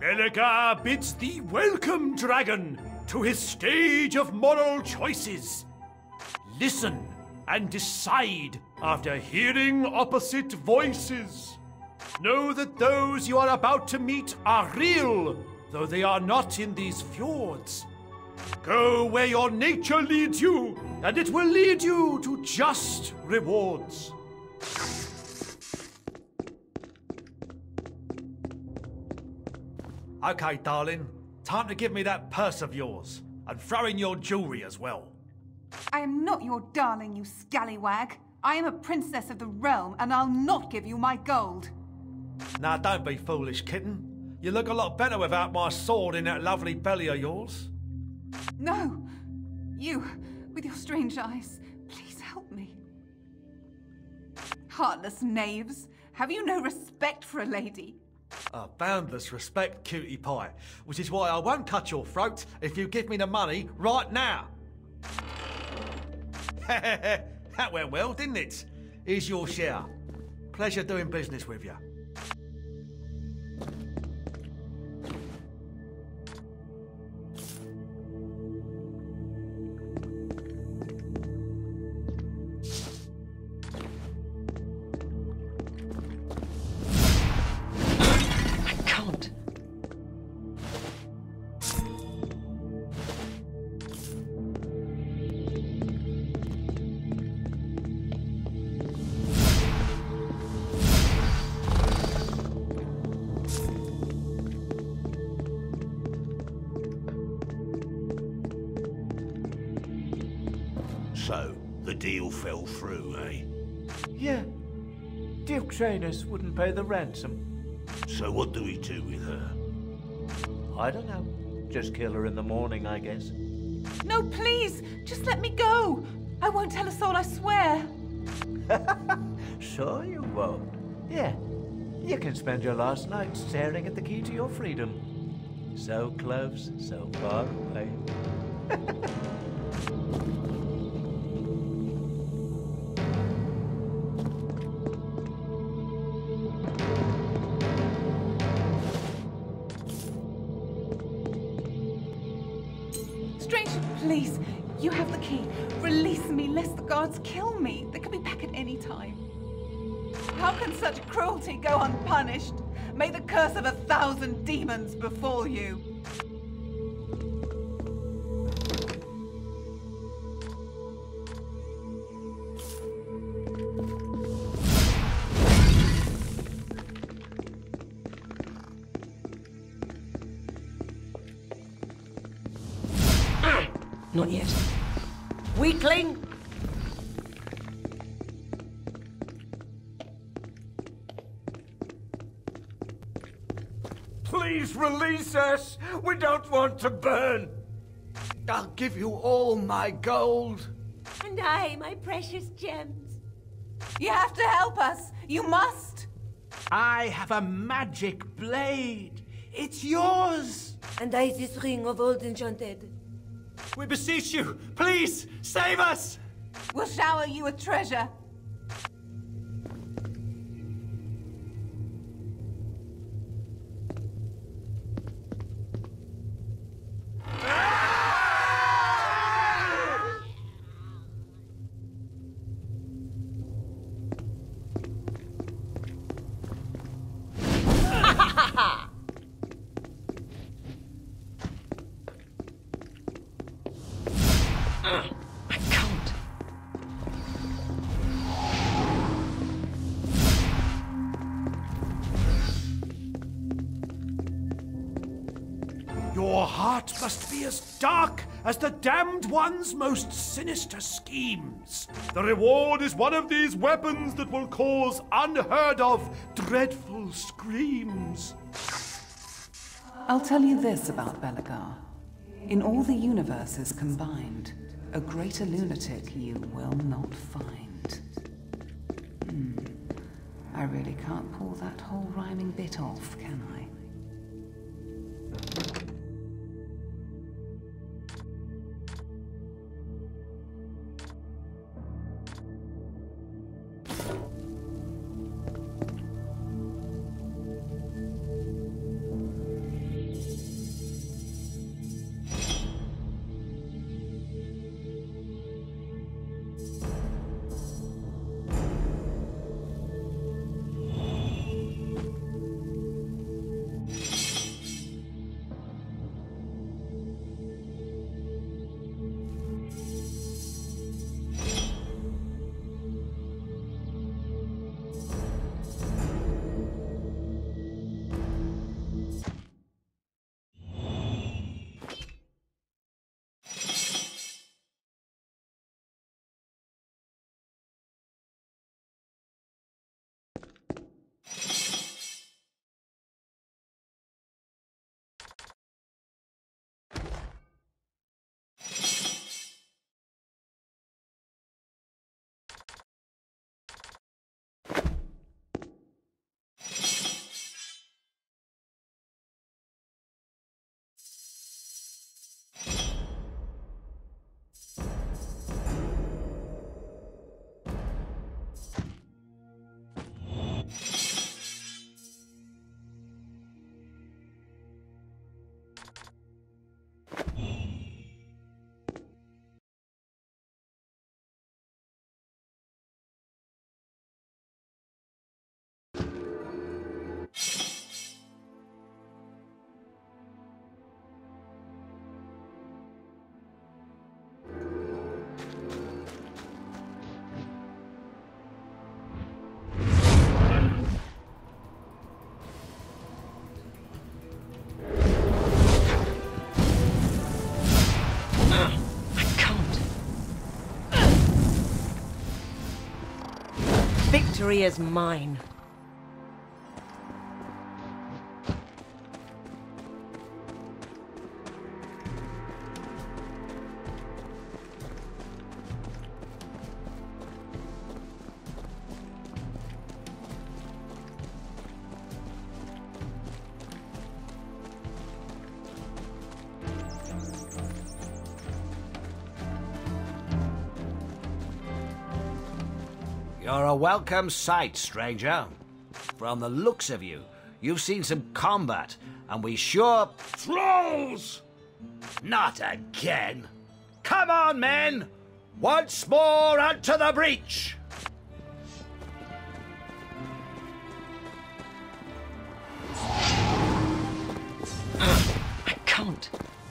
Belegar bids thee welcome, dragon, to his stage of moral choices. Listen and decide after hearing opposite voices. Know that those you are about to meet are real, though they are not in these fjords. Go where your nature leads you, and it will lead you to just rewards. Okay, darling. Time to give me that purse of yours, and throw in your jewelry as well. I am not your darling, you scallywag. I am a princess of the realm, and I'll not give you my gold. Now, don't be foolish, kitten. You look a lot better without my sword in that lovely belly of yours. No! You, with your strange eyes, please help me. Heartless knaves, have you no respect for a lady? Boundless respect, cutie pie, which is why I won't cut your throat if you give me the money right now. That went well, didn't it? Here's your share. Pleasure doing business with you. So, the deal fell through, eh? Yeah. Draconis wouldn't pay the ransom. So what do we do with her? I don't know. Just kill her in the morning, I guess. No, please! Just let me go! I won't tell a soul, I swear! Sure you won't. Yeah. You can spend your last night staring at the key to your freedom. So close, so far away. Please, you have the key. Release me, lest the guards kill me. They could be back at any time. How can such cruelty go unpunished? May the curse of 1,000 demons befall you. Not yet. Weakling! Please release us! We don't want to burn! I'll give you all my gold. And I, my precious gems. You have to help us! You must! I have a magic blade. It's yours! And I this ring of old enchanted. We beseech you, please, save us! We'll shower you with treasure. I can't. Your heart must be as dark as the damned one's most sinister schemes. The reward is one of these weapons that will cause unheard of, dreadful screams. I'll tell you this about Belegar. In all the universes combined, a greater lunatic you will not find. I really can't pull that whole rhyming bit off, can I? victory is mine. You're a welcome sight, stranger. From the looks of you, you've seen some combat, and we sure... Trolls! Not again! Come on, men! Once more unto the breach! I can't.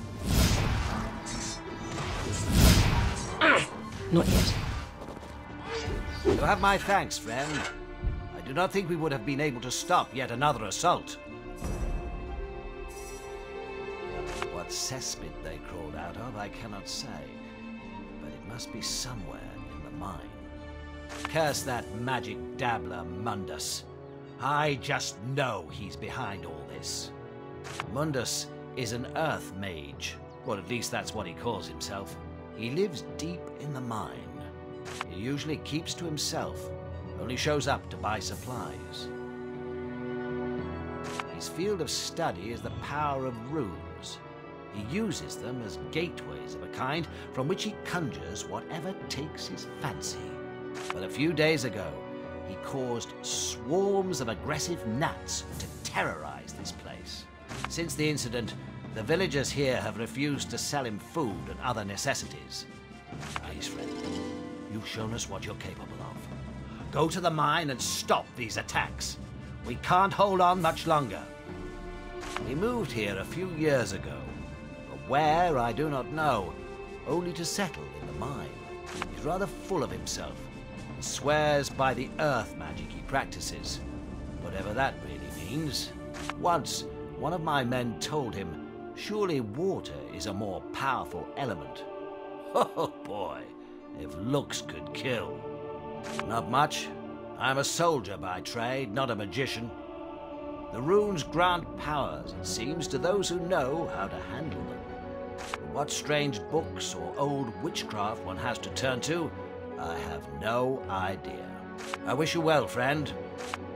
Not yet. You have my thanks, friend. I do not think we would have been able to stop yet another assault. What cesspit they crawled out of, I cannot say. But it must be somewhere in the mine. Curse that magic dabbler, Mundus. I just know he's behind all this. Mundus is an earth mage, or at least that's what he calls himself. He lives deep in the mine. He usually keeps to himself, only shows up to buy supplies. His field of study is the power of runes. He uses them as gateways of a kind from which he conjures whatever takes his fancy. But a few days ago, he caused swarms of aggressive gnats to terrorize this place. Since the incident, the villagers here have refused to sell him food and other necessities. Please, friend, you've shown us what you're capable of. Go to the mine and stop these attacks. We can't hold on much longer. We moved here a few years ago. But where, I do not know. Only to settle in the mine. He's rather full of himself. He swears by the earth magic he practices. Whatever that really means. Once, one of my men told him, surely water is a more powerful element. Oh boy, if looks could kill. Not much. I'm a soldier by trade, not a magician. The runes grant powers, it seems, to those who know how to handle them. But what strange books or old witchcraft one has to turn to, I have no idea. I wish you well, friend.